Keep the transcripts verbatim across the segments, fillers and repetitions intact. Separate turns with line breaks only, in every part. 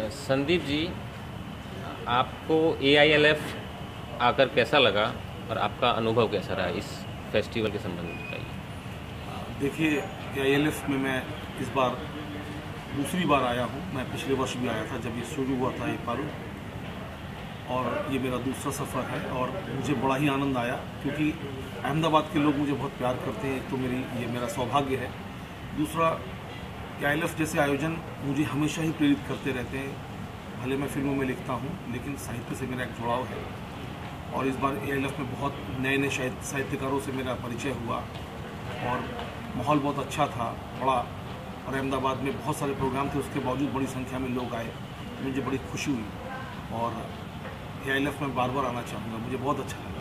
संदीप जी, आपको ए I L F आकर कैसा लगा और आपका अनुभव कैसा रहा इस फेस्टिवल के संबंध में बताइए।
देखिए, ए आई एल एफ में मैं इस बार दूसरी बार आया हूँ। मैं पिछले वर्ष भी आया था जब ये शुरू हुआ था ये पर्व, और ये मेरा दूसरा सफ़र है और मुझे बड़ा ही आनंद आया क्योंकि अहमदाबाद के लोग मुझे बहुत प्यार करते हैं। एक तो मेरी ये मेरा सौभाग्य है, दूसरा ए आई एल एफ जैसे आयोजन मुझे हमेशा ही प्रेरित करते रहते हैं। भले मैं फिल्मों में लिखता हूँ लेकिन साहित्य से मेरा एक जुड़ाव है, और इस बार ए आई एल एफ में बहुत नए नए साहित्यकारों से मेरा परिचय हुआ और माहौल बहुत अच्छा था, बड़ा। और अहमदाबाद में बहुत सारे प्रोग्राम थे, उसके बावजूद बड़ी संख्या में लोग आए, मुझे बड़ी खुशी हुई और ए आई एल एफ में बार बार आना चाहूँगा, मुझे बहुत अच्छा लगा।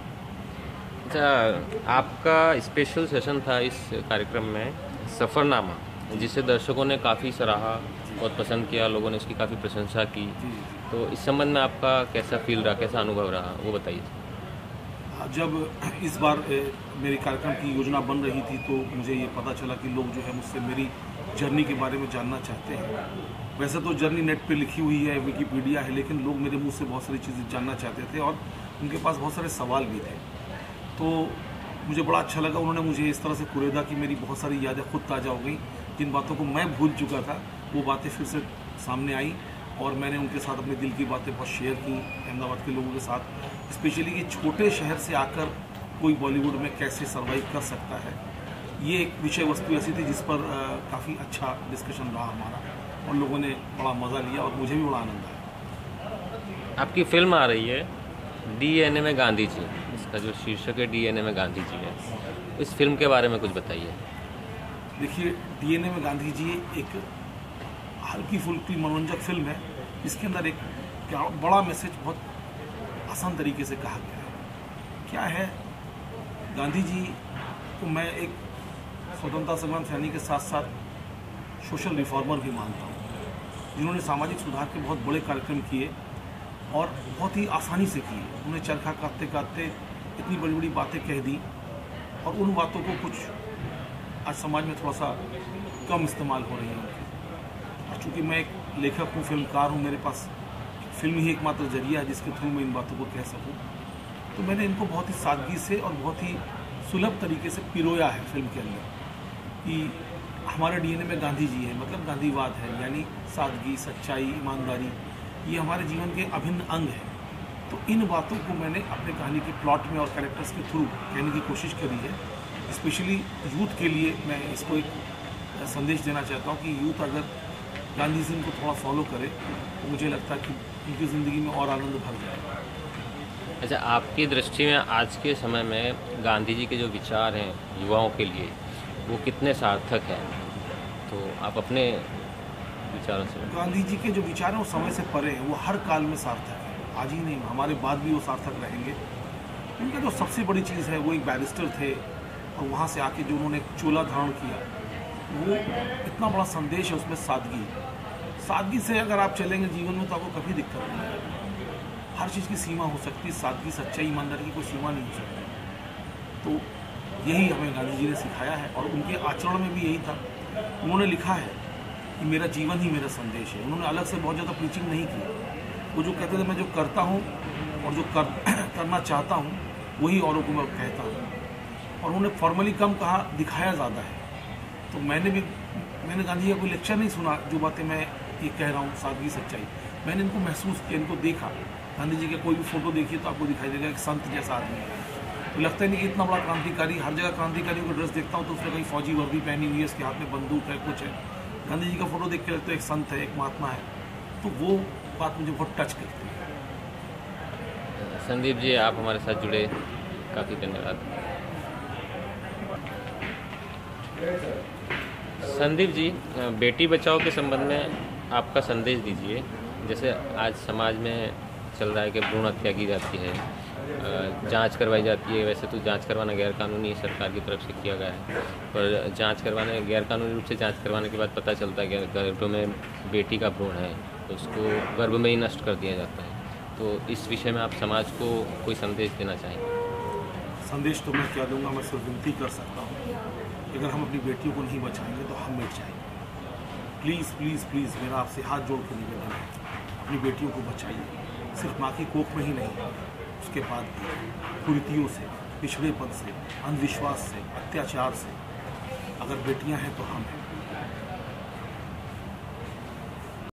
अच्छा, आपका स्पेशल सेशन था इस कार्यक्रम में सफ़रनामा, जिसे दर्शकों ने काफ़ी सराहा और पसंद किया, लोगों ने इसकी काफ़ी प्रशंसा की। तो इस संबंध में आपका कैसा फील रहा, कैसा अनुभव रहा, वो बताइए।
जब इस बार मेरी कार्यक्रम की योजना बन रही थी तो मुझे ये पता चला कि लोग जो है मुझसे मेरी जर्नी के बारे में जानना चाहते हैं। वैसे तो जर्नी नेट पे लिखी हुई है, विकीपीडिया है, लेकिन लोग मेरे मुंह से बहुत सारी चीज़ें जानना चाहते थे और उनके पास बहुत सारे सवाल भी थे। तो मुझे बड़ा अच्छा लगा, उन्होंने मुझे इस तरह से कुरेदा कि मेरी बहुत सारी यादें खुद ताज़ा हो गई। जिन बातों को मैं भूल चुका था वो बातें फिर से सामने आई और मैंने उनके साथ अपने दिल की बातें बहुत शेयर की अहमदाबाद के लोगों के साथ। स्पेशली कि छोटे शहर से आकर कोई बॉलीवुड में कैसे सर्वाइव कर सकता है, ये एक विषय वस्तु ऐसी थी जिस पर काफ़ी अच्छा डिस्कशन रहा हमारा और लोगों ने बड़ा मज़ा लिया और मुझे भी बड़ा आनंद आया।
आपकी फिल्म आ रही है डी एन ए में गांधी जी, इसका जो शीर्षक है डी एन ए में गांधी जी है, इस फिल्म के बारे में कुछ बताइए।
देखिए, डी एन ए में गांधी जी एक हल्की फुल्की मनोरंजक फिल्म है, इसके अंदर एक बड़ा मैसेज बहुत आसान तरीके से कहा गया है। क्या है, गांधी जी को मैं एक स्वतंत्रता संग्राम सेनानी के साथ साथ सोशल रिफॉर्मर भी मानता हूँ, जिन्होंने सामाजिक सुधार के बहुत बड़े कार्यक्रम किए और बहुत ही आसानी से किए। उन्हें चरखा काटते काटते इतनी बड़ी बड़ी बातें कह दी और उन बातों को कुछ आज समाज में थोड़ा सा कम इस्तेमाल हो रही है उनकी। और चूँकि मैं एक लेखक हूँ, फिल्मकार हूँ, मेरे पास फिल्म ही एकमात्र जरिया है जिसके थ्रू मैं इन बातों को कह सकूँ, तो मैंने इनको बहुत ही सादगी से और बहुत ही सुलभ तरीके से पिरोया है फिल्म के अंदर कि हमारे डी एन ए में गांधी जी है, मतलब गांधीवाद है, यानी सादगी, सच्चाई, ईमानदारी, ये हमारे जीवन के अभिन्न अंग है। तो इन बातों को मैंने अपने कहानी के प्लॉट में और कैरेक्टर्स के थ्रू कहने की कोशिश करी है। स्पेशली यूथ के लिए मैं इसको एक संदेश देना चाहता हूँ कि यूथ अगर गांधी जी को थोड़ा फॉलो करे तो मुझे लगता है कि उनकी ज़िंदगी में और आनंद भर जाएगा।
अच्छा, आपकी दृष्टि में आज के समय में गांधी जी के जो विचार हैं युवाओं के लिए, वो कितने सार्थक हैं? तो आप अपने विचारों से।
गांधी जी के जो विचार हैं वो समय से परे हैं, वो हर काल में सार्थक है, आज ही नहीं, हमारे बाद भी वो सार्थक रहेंगे। उनका जो सबसे बड़ी चीज़ है, वो एक बैरिस्टर थे और वहाँ से आके जो उन्होंने चोला धारण किया, वो इतना बड़ा संदेश है उसमें। सादगी सादगी से अगर आप चलेंगे जीवन में तो आपको कभी दिक्कत नहीं आएगी। हर चीज़ की सीमा हो सकती है, सादगी, सच्चाई, ईमानदारी की कोई सीमा नहीं हो सकती। तो यही हमें गांधी जी ने सिखाया है और उनके आचरण में भी यही था। उन्होंने लिखा है कि मेरा जीवन ही मेरा संदेश है। उन्होंने अलग से बहुत ज़्यादा प्रीचिंग नहीं की। वो जो कहते थे, मैं जो करता हूँ और जो कर, करना चाहता हूँ वही औरों को मैं कहता हूँ, और उन्होंने फॉर्मली कम कहा, दिखाया ज़्यादा है। तो मैंने भी मैंने गांधी जी का कोई लेक्चर नहीं सुना, जो बातें मैं ये कह रहा हूँ, सादगी, सच्चाई, मैंने इनको महसूस किया, इनको देखा। गांधी जी का कोई भी फोटो देखिए तो आपको दिखाई देगा एक संत जैसा आदमी है। तो लगता ही नहीं कि इतना बड़ा क्रांतिकारी, हर जगह क्रांतिकारियों का ड्रेस देखता हूँ तो उसने कहीं फौजी वर्दी पहनी हुई है, इसके हाथ में बंदूक है, कुछ है। गांधी जी का फोटो देख के लगता है एक संत है, एक महात्मा है। तो वो बात मुझे बहुत टच करती है।
संदीप जी, आप हमारे साथ जुड़े, काफ़ी धन्यवाद। संदीप जी, बेटी बचाओ के संबंध में आपका संदेश दीजिए। जैसे आज समाज में चल रहा है कि भ्रूण हत्या की जाती है, जांच करवाई जाती है। वैसे तो जांच करवाना गैर कानूनी सरकार की तरफ से किया गया है, पर जांच करवाने गैर कानूनी रूप से जांच करवाने के बाद पता चलता है कि गर्भ में बेटी का भ्रूण है तो उसको गर्भ में ही नष्ट कर दिया जाता है। तो इस विषय में आप समाज को कोई संदेश देना चाहेंगे?
संदेश तो मैं क्या दूंगा, मैं सिर्फ विनती कर सकता हूँ, अगर हम अपनी बेटियों को नहीं बचाएंगे तो हम मिट जाएंगे। प्लीज़ प्लीज़ प्लीज़ मेरा आपसे हाथ जोड़ के निवेदन है, अपनी बेटियों को बचाइए। सिर्फ माँ की कोख में ही नहीं, उसके बाद भी कुरीतियों से, पिछड़ेपन से, अंधविश्वास से, अत्याचार से। अगर बेटियां हैं तो हम हैं।